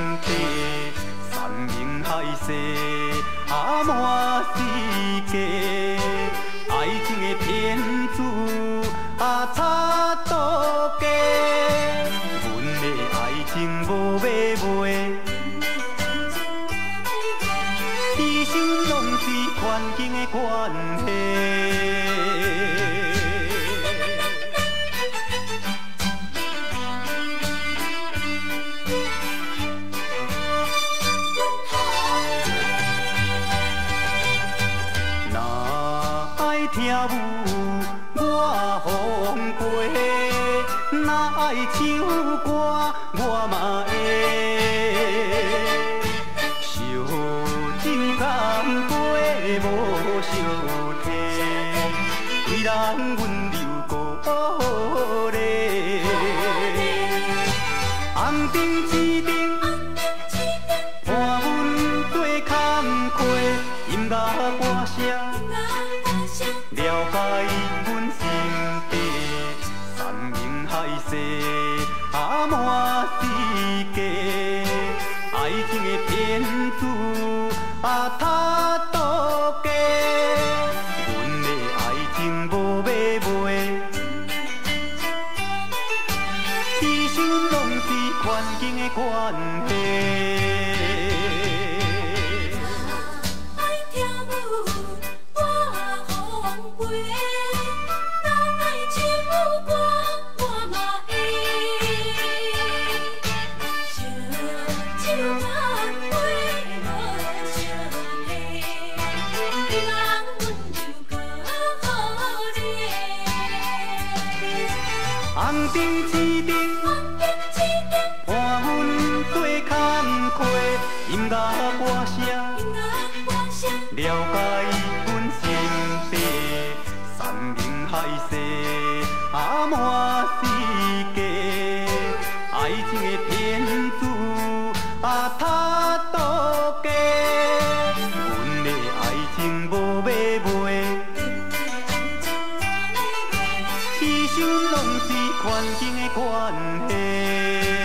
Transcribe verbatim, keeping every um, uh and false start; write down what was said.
地，山明海誓，啊满世界，爱情的骗子啊插渡家，阮的爱情无买卖，一生拢是环境的关系。听舞我风陪，若爱唱歌我嘛会。烧酒干杯无相提，为人温柔鼓励。红灯紫灯，伴阮过坎坷，音乐歌声。了解阮心地，山明海誓，啊满世界，爱情的骗子啊插渡家，阮的爱情无买卖，一生拢是环境的关系。红灯紫灯，伴阮过坎坷，音乐歌声，了解阮心地，山明海誓，啊满世界，爱情的骗子啊插渡家，阮的爱情无买卖。一生拢是环境的关系。